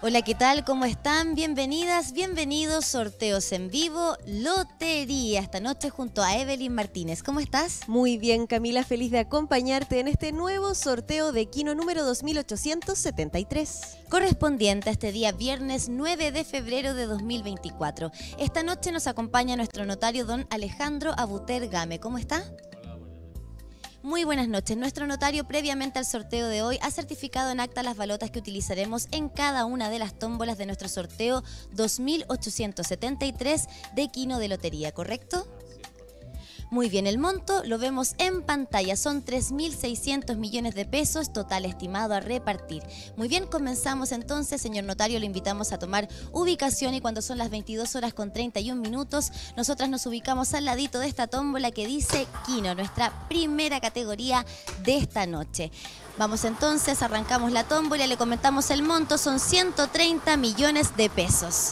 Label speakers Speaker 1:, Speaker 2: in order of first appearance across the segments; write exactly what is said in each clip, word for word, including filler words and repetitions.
Speaker 1: Hola, ¿qué tal? ¿Cómo están? Bienvenidas, bienvenidos. Sorteos en vivo, Lotería. Esta noche junto a Evelyn Martínez. ¿Cómo estás?
Speaker 2: Muy bien, Camila. Feliz de acompañarte en este nuevo sorteo de Kino número dos mil ochocientos setenta y tres.
Speaker 1: Correspondiente a este día viernes nueve de febrero de dos mil veinticuatro. Esta noche nos acompaña nuestro notario don Alejandro Abuter Game. ¿Cómo está? Muy buenas noches. Nuestro notario, previamente al sorteo de hoy, ha certificado en acta las balotas que utilizaremos en cada una de las tómbolas de nuestro sorteo dos mil ochocientos setenta y tres de Kino de Lotería, ¿correcto? Muy bien, el monto lo vemos en pantalla, son tres mil seiscientos millones de pesos, total estimado a repartir. Muy bien, comenzamos entonces, señor notario, lo invitamos a tomar ubicación y cuando son las veintidós horas con treinta y un minutos, nosotras nos ubicamos al ladito de esta tómbola que dice Kino, nuestra primera categoría de esta noche. Vamos entonces, arrancamos la tómbola, le comentamos el monto, son ciento treinta millones de pesos.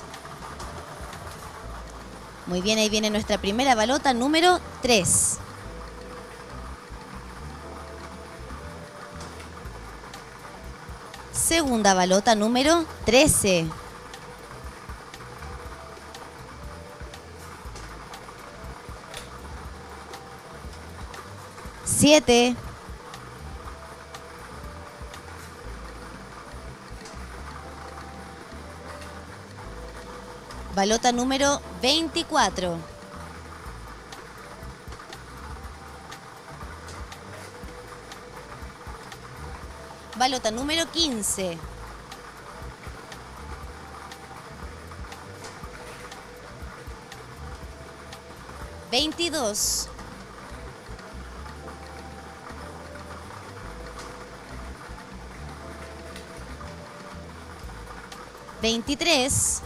Speaker 1: Muy bien, ahí viene nuestra primera balota, número tres. Segunda balota, número trece. siete. Balota número veinticuatro. Balota número quince. veintidós. veintitrés.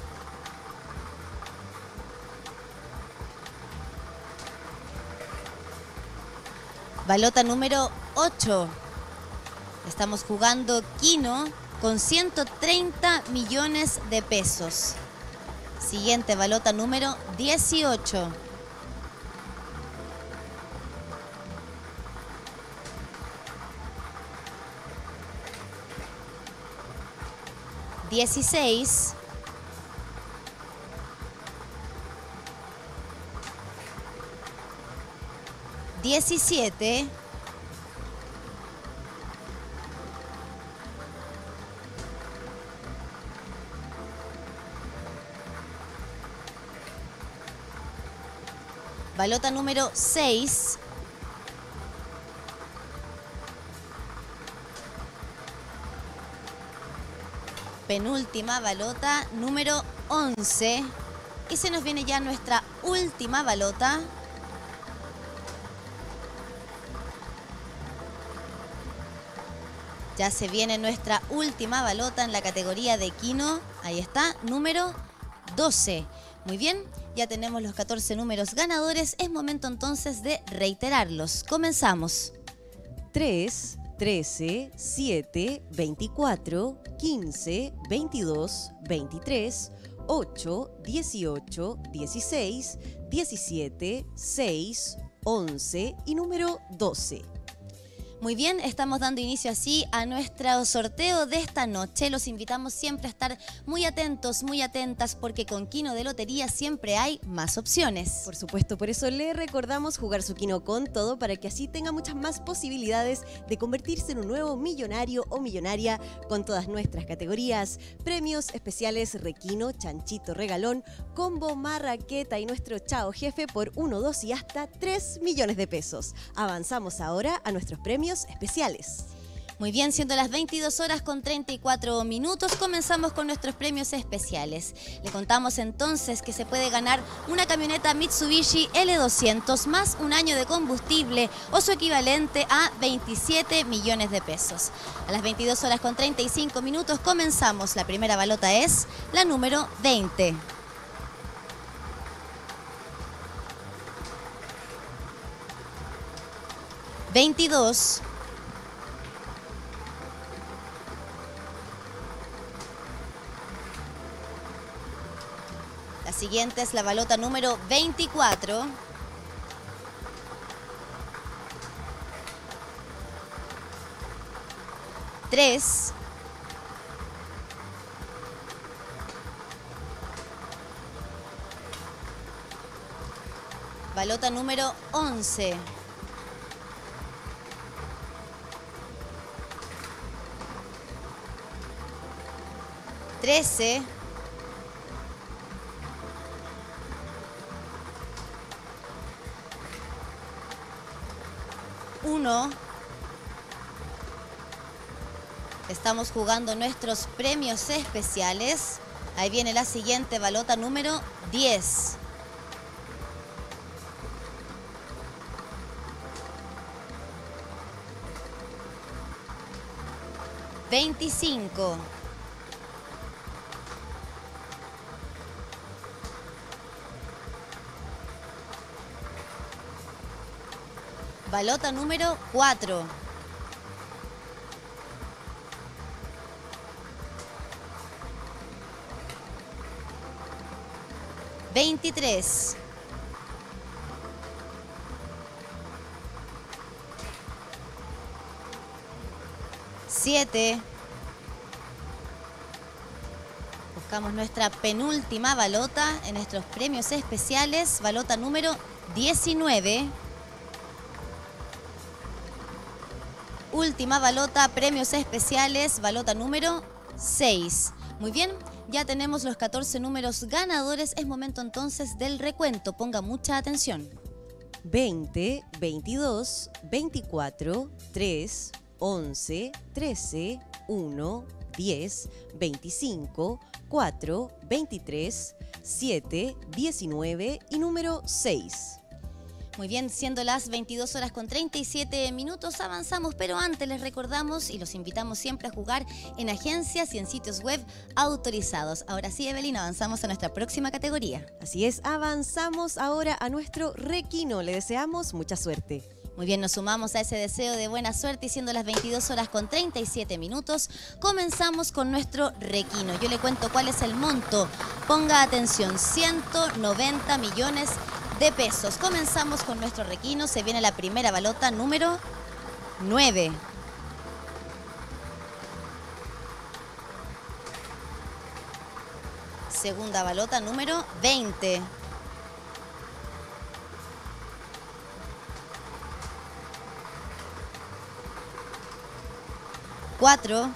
Speaker 1: Balota número ocho. Estamos jugando Kino con ciento treinta millones de pesos. Siguiente balota número dieciocho. dieciséis. diecisiete. Balota número seis. Penúltima balota número once. Y se nos viene ya nuestra última balota. Ya se viene nuestra última balota en la categoría de Kino. Ahí está, número doce. Muy bien, ya tenemos los catorce números ganadores. Es momento entonces de reiterarlos. Comenzamos.
Speaker 2: tres, trece, siete, veinticuatro, quince, veintidós, veintitrés, ocho, dieciocho, dieciséis, diecisiete, seis, once y número doce.
Speaker 1: Muy bien, estamos dando inicio así a nuestro sorteo de esta noche. Los invitamos siempre a estar muy atentos, muy atentas, porque con Kino de Lotería siempre hay más opciones.
Speaker 2: Por supuesto, por eso le recordamos jugar su Kino con todo para que así tenga muchas más posibilidades de convertirse en un nuevo millonario o millonaria con todas nuestras categorías. Premios especiales Requino, Chanchito Regalón, Combo Marraqueta y nuestro Chao Jefe por uno, dos y hasta tres millones de pesos. Avanzamos ahora a nuestros premios especiales.
Speaker 1: Muy bien, siendo las veintidós horas con treinta y cuatro minutos, comenzamos con nuestros premios especiales. Le contamos entonces que se puede ganar una camioneta Mitsubishi L doscientos más un año de combustible o su equivalente a veintisiete millones de pesos. A las veintidós horas con treinta y cinco minutos comenzamos. La primera balota es la número veinte. veintidós. La siguiente es la balota número veinticuatro. tres. Balota número once. trece. uno. Estamos jugando nuestros premios especiales. Ahí viene la siguiente balota número diez. veinticinco. Balota número cuatro. veintitrés. siete. Buscamos nuestra penúltima balota en nuestros premios especiales. Balota número diecinueve. Última balota, premios especiales, balota número seis. Muy bien, ya tenemos los catorce números ganadores. Es momento entonces del recuento. Ponga mucha atención.
Speaker 2: veinte, veintidós, veinticuatro, tres, once, trece, uno, diez, veinticinco, cuatro, veintitrés, siete, diecinueve y número seis.
Speaker 1: Muy bien, siendo las veintidós horas con treinta y siete minutos, avanzamos, pero antes les recordamos y los invitamos siempre a jugar en agencias y en sitios web autorizados. Ahora sí, Evelyn, avanzamos a nuestra próxima categoría.
Speaker 2: Así es, avanzamos ahora a nuestro Requino. Le deseamos mucha suerte.
Speaker 1: Muy bien, nos sumamos a ese deseo de buena suerte y siendo las veintidós horas con treinta y siete minutos, comenzamos con nuestro Requino. Yo le cuento cuál es el monto. Ponga atención, ciento noventa millones de pesos. Comenzamos con nuestro Requino. Se viene la primera balota número nueve. Segunda balota número veinte. cuatro.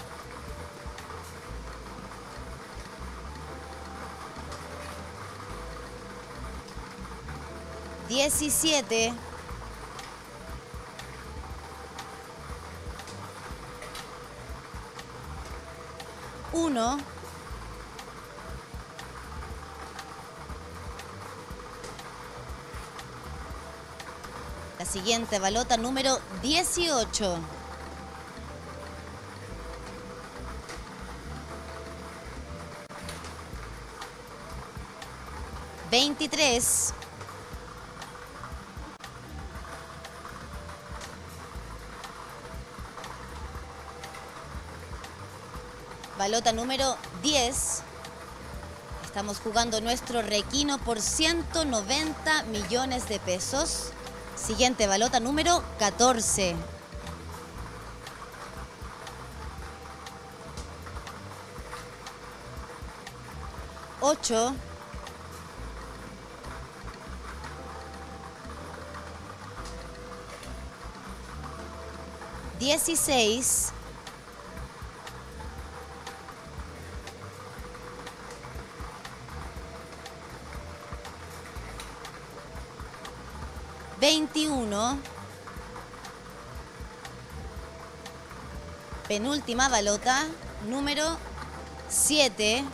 Speaker 1: diecisiete. uno. La siguiente balota número dieciocho. veintitrés. Balota número diez. Estamos jugando nuestro Requino por ciento noventa millones de pesos. Siguiente balota número catorce. ocho. dieciséis. veintiuno. Penúltima balota, número siete.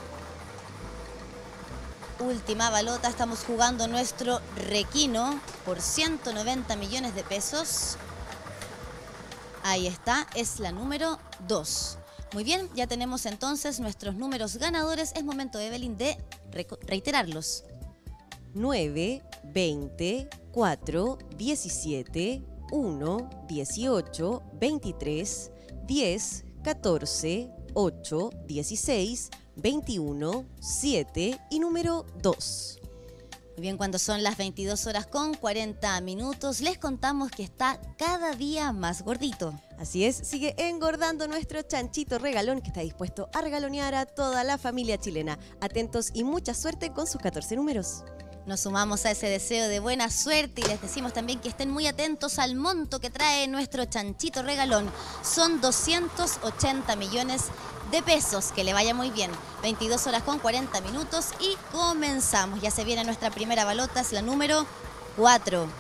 Speaker 1: Última balota, estamos jugando nuestro Requino por ciento noventa millones de pesos. Ahí está, es la número dos. Muy bien, ya tenemos entonces nuestros números ganadores. Es momento, Evelyn, de reiterarlos.
Speaker 2: nueve, veinte, cuatro, diecisiete, uno, dieciocho, veintitrés, diez, catorce, ocho, dieciséis, veintiuno, siete y número dos.
Speaker 1: Muy bien, cuando son las veintidós horas con cuarenta minutos, les contamos que está cada día más gordito.
Speaker 2: Así es, sigue engordando nuestro chanchito regalón que está dispuesto a regalonear a toda la familia chilena. Atentos y mucha suerte con sus catorce números.
Speaker 1: Nos sumamos a ese deseo de buena suerte y les decimos también que estén muy atentos al monto que trae nuestro chanchito regalón. Son doscientos ochenta millones de pesos. Que le vaya muy bien. veintidós horas con cuarenta minutos y comenzamos. Ya se viene nuestra primera balota, es la número cuatro.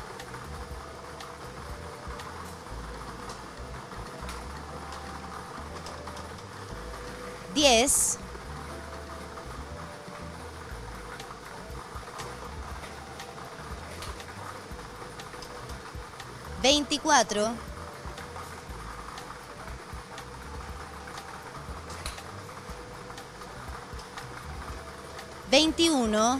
Speaker 1: diez. veinticuatro. veintiuno.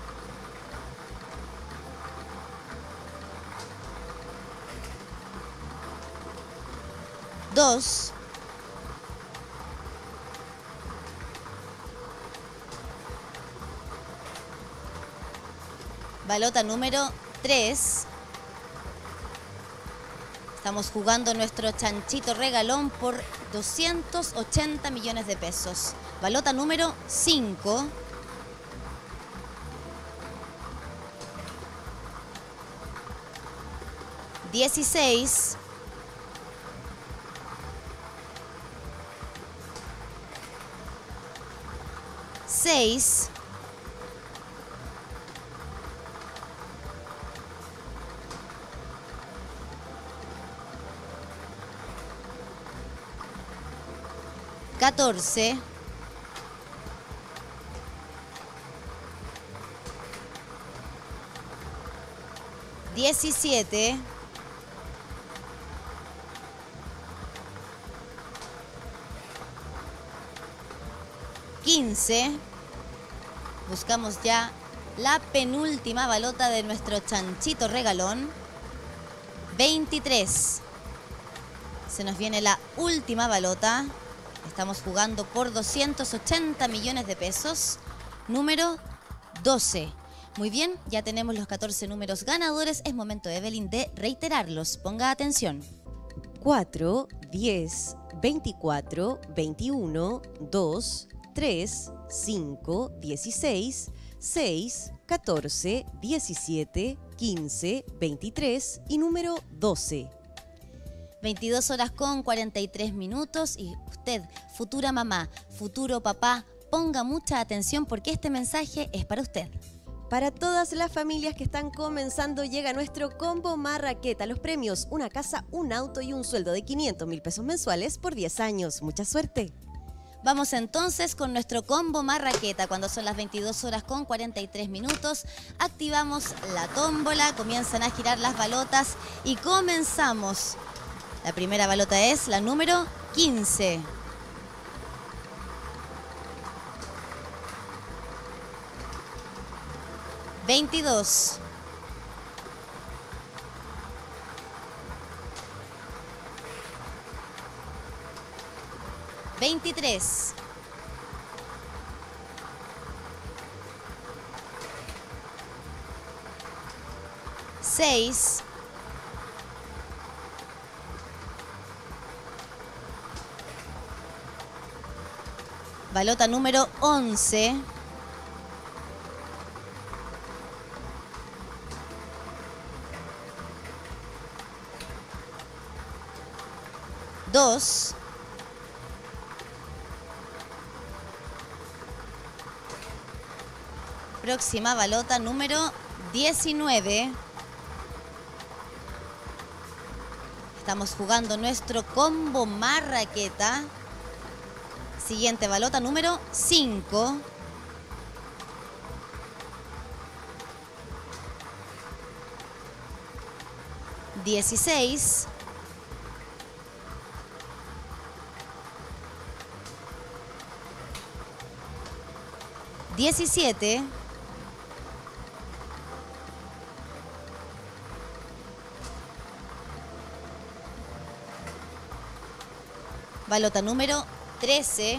Speaker 1: dos. Balota número tres. Estamos jugando nuestro chanchito regalón por doscientos ochenta millones de pesos. Balota número cinco. dieciséis. seis. catorce. diecisiete. quince. Buscamos ya la penúltima balota de nuestro chanchito regalón. veintitrés. Se nos viene la última balota. Estamos jugando por doscientos ochenta millones de pesos. Número doce. Muy bien, ya tenemos los catorce números ganadores. Es momento, Evelyn, de reiterarlos. Ponga atención.
Speaker 2: cuatro, diez, veinticuatro, veintiuno, dos, tres, cinco, dieciséis, seis, catorce, diecisiete, quince, veintitrés y número doce.
Speaker 1: veintidós horas con cuarenta y tres minutos y usted, futura mamá, futuro papá, ponga mucha atención porque este mensaje es para usted.
Speaker 2: Para todas las familias que están comenzando llega nuestro combo Marraqueta. Los premios, una casa, un auto y un sueldo de quinientos mil pesos mensuales por diez años. Mucha suerte.
Speaker 1: Vamos entonces con nuestro combo Marraqueta. Cuando son las veintidós horas con cuarenta y tres minutos, activamos la tómbola, comienzan a girar las balotas y comenzamos. La primera balota es la número quince. veintidós. veintitrés. seis. Balota número once. dos. Próxima balota número diecinueve. Estamos jugando nuestro combo Marraqueta. Siguiente balota número cinco. dieciséis. diecisiete. Balota número trece.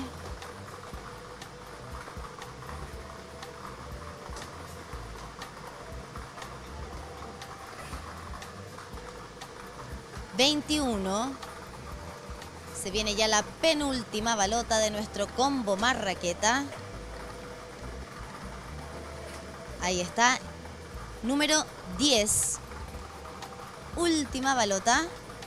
Speaker 1: veintiuno. Se viene ya la penúltima balota de nuestro combo Marraqueta. Ahí está. Número diez. Última balota.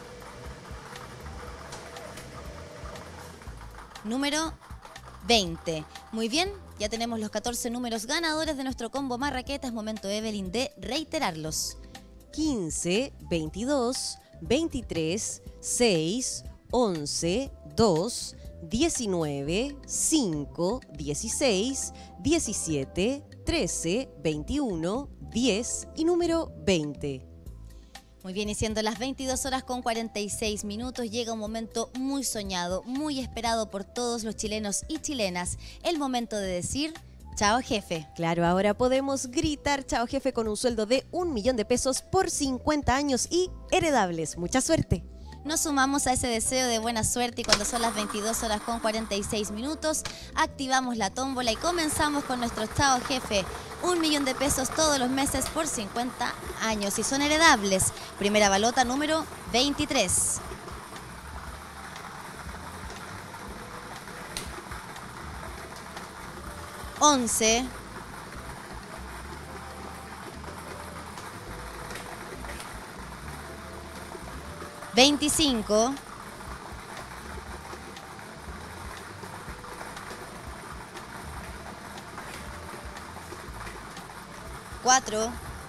Speaker 1: Número veinte. Muy bien, ya tenemos los catorce números ganadores de nuestro combo Marraqueta. Es momento, Evelyn, de reiterarlos.
Speaker 2: quince, veintidós, veintitrés, seis, once, dos, diecinueve, cinco, dieciséis, diecisiete, trece, veintiuno, diez y número veinte.
Speaker 1: Muy bien, y siendo las veintidós horas con cuarenta y seis minutos, llega un momento muy soñado, muy esperado por todos los chilenos y chilenas. El momento de decir chao, jefe.
Speaker 2: Claro, ahora podemos gritar chao, jefe, con un sueldo de un millón de pesos por cincuenta años y heredables. Mucha suerte.
Speaker 1: Nos sumamos a ese deseo de buena suerte y cuando son las veintidós horas con cuarenta y seis minutos, activamos la tómbola y comenzamos con nuestro chao, jefe. Un millón de pesos todos los meses por cincuenta años y son heredables. Primera balota número veintitrés. once. veinticinco. cuatro.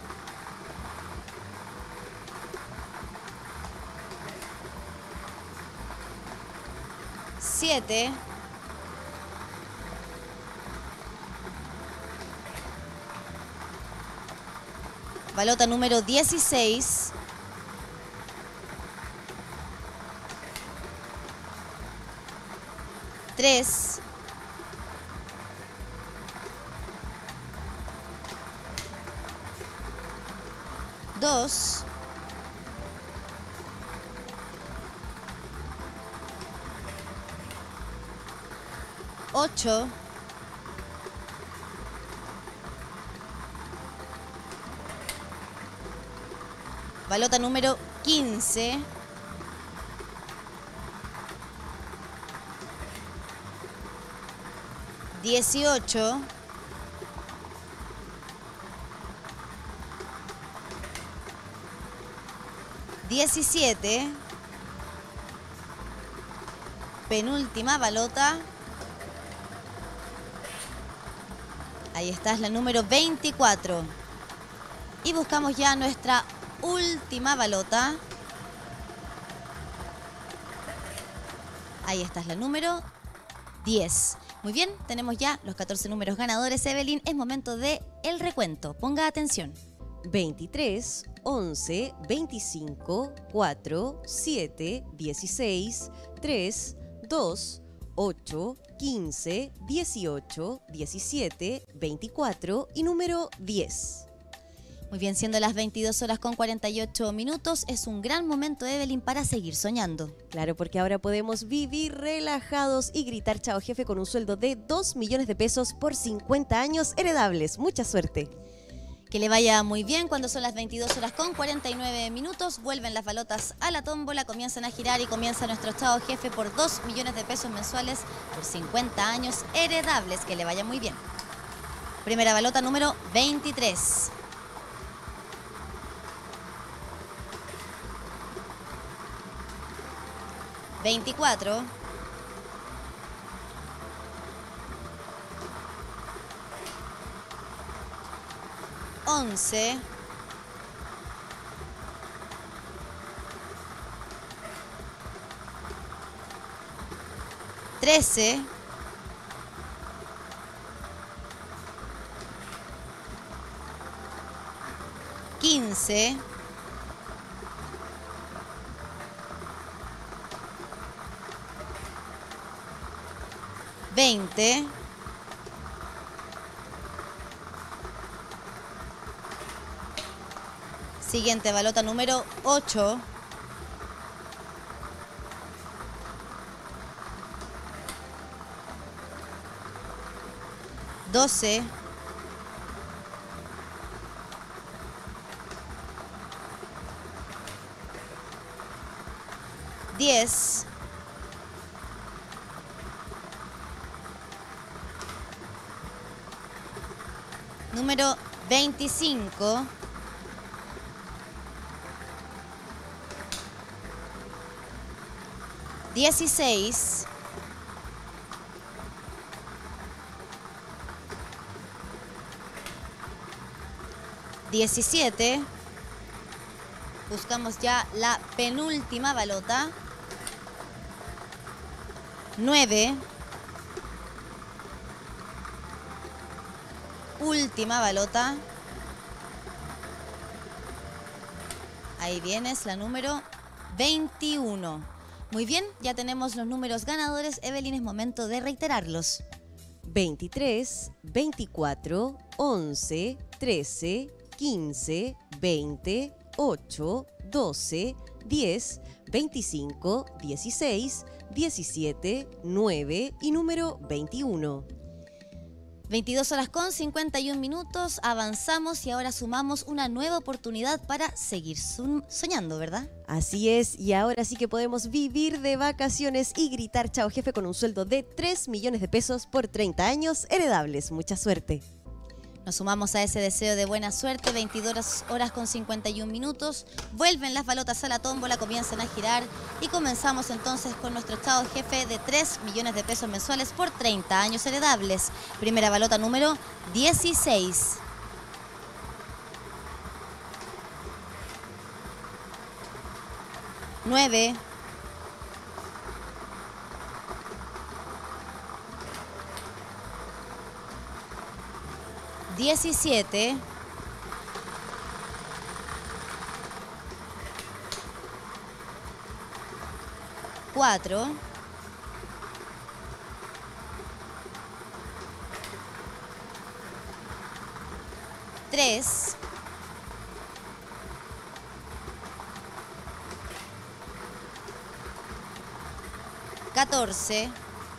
Speaker 1: siete. Balota número dieciséis. tres. dos. ocho. Balota número quince. dieciocho. diecisiete. Penúltima balota. Ahí está, es la número veinticuatro. Y buscamos ya nuestra última balota. Ahí está, es la número diez. Muy bien, tenemos ya los catorce números ganadores, Evelyn. Es momento de el recuento. Ponga atención.
Speaker 2: veintitrés, once, veinticinco, cuatro, siete, dieciséis, tres, dos, ocho, quince, dieciocho, diecisiete, veinticuatro y número diez.
Speaker 1: Muy bien, siendo las veintidós horas con cuarenta y ocho minutos, es un gran momento, Evelyn, para seguir soñando.
Speaker 2: Claro, porque ahora podemos vivir relajados y gritar chao, jefe, con un sueldo de dos millones de pesos por cincuenta años heredables. Mucha suerte.
Speaker 1: Que le vaya muy bien. Cuando son las veintidós horas con cuarenta y nueve minutos, vuelven las balotas a la tómbola, comienzan a girar y comienza nuestro chao, jefe, por dos millones de pesos mensuales por cincuenta años heredables. Que le vaya muy bien. Primera balota número veintitrés. veinticuatro. once. trece. quince. veinte. Siguiente balota número ocho. doce. diez. Número veinticinco, dieciséis, diecisiete, buscamos ya la penúltima balota, nueve, última balota, ahí viene, es la número veintiuno. Muy bien, ya tenemos los números ganadores. Evelyn, es momento de reiterarlos.
Speaker 2: veintitrés, veinticuatro, once, trece, quince, veinte, ocho, doce, diez, veinticinco, dieciséis, diecisiete, nueve y número veintiuno.
Speaker 1: veintidós horas con cincuenta y un minutos, avanzamos y ahora sumamos una nueva oportunidad para seguir soñando, ¿verdad?
Speaker 2: Así es, y ahora sí que podemos vivir de vacaciones y gritar chao jefe con un sueldo de tres millones de pesos por treinta años heredables. Mucha suerte.
Speaker 1: Nos sumamos a ese deseo de buena suerte, veintidós horas con cincuenta y un minutos, vuelven las balotas a la tómbola, comienzan a girar y comenzamos entonces con nuestro chao jefe de tres millones de pesos mensuales por treinta años heredables. Primera balota número dieciséis. nueve. diecisiete, cuatro, tres, catorce,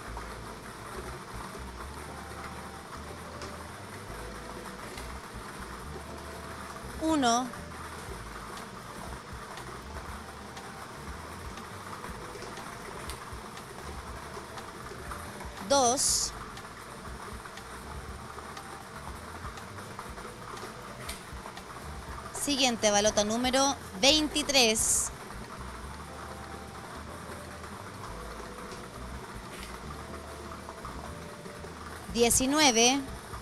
Speaker 1: uno, dos, siguiente balota número veintitrés, diecinueve,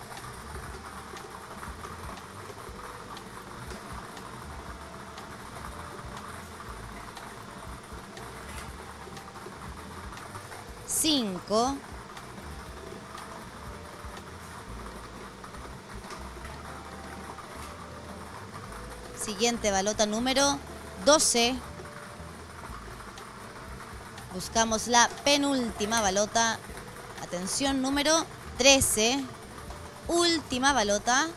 Speaker 1: cinco, siguiente balota número doce, buscamos la penúltima balota, atención, número trece, última balota,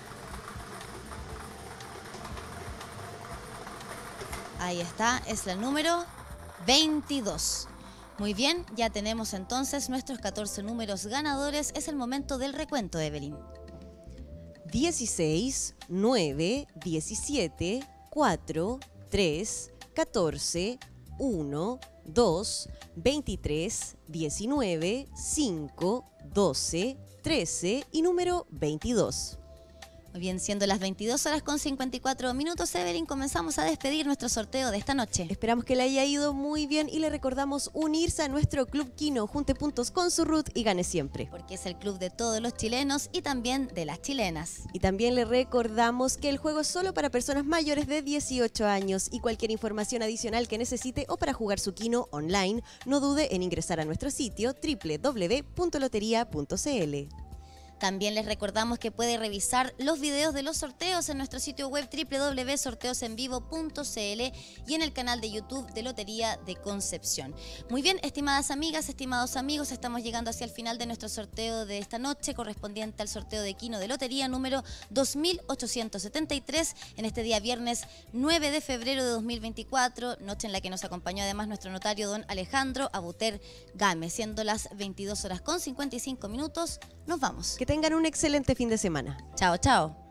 Speaker 1: ahí está, es la número veintidós. Muy bien, ya tenemos entonces nuestros catorce números ganadores. Es el momento del recuento, Evelyn.
Speaker 2: dieciséis, nueve, diecisiete, cuatro, tres, catorce, uno, dos, veintitrés, diecinueve, cinco, doce, trece y número veintidós.
Speaker 1: Muy bien, siendo las veintidós horas con cincuenta y cuatro minutos, Evelyn, comenzamos a despedir nuestro sorteo de esta noche.
Speaker 2: Esperamos que le haya ido muy bien y le recordamos unirse a nuestro Club Kino, junte puntos con su Ruth y gane siempre.
Speaker 1: Porque es el club de todos los chilenos y también de las chilenas.
Speaker 2: Y también le recordamos que el juego es solo para personas mayores de dieciocho años y cualquier información adicional que necesite o para jugar su Kino online, no dude en ingresar a nuestro sitio doble u doble u doble u punto lotería punto c l.
Speaker 1: También les recordamos que puede revisar los videos de los sorteos en nuestro sitio web doble u doble u doble u punto sorteos en vivo punto c l y en el canal de YouTube de Lotería de Concepción. Muy bien, estimadas amigas, estimados amigos, estamos llegando hacia el final de nuestro sorteo de esta noche, correspondiente al sorteo de Kino de Lotería número dos mil ochocientos setenta y tres, en este día viernes nueve de febrero de dos mil veinticuatro, noche en la que nos acompañó además nuestro notario don Alejandro Abuter Game. Siendo las veintidós horas con cincuenta y cinco minutos, nos vamos.
Speaker 2: Que tengan un excelente fin de semana.
Speaker 1: Chao, chao.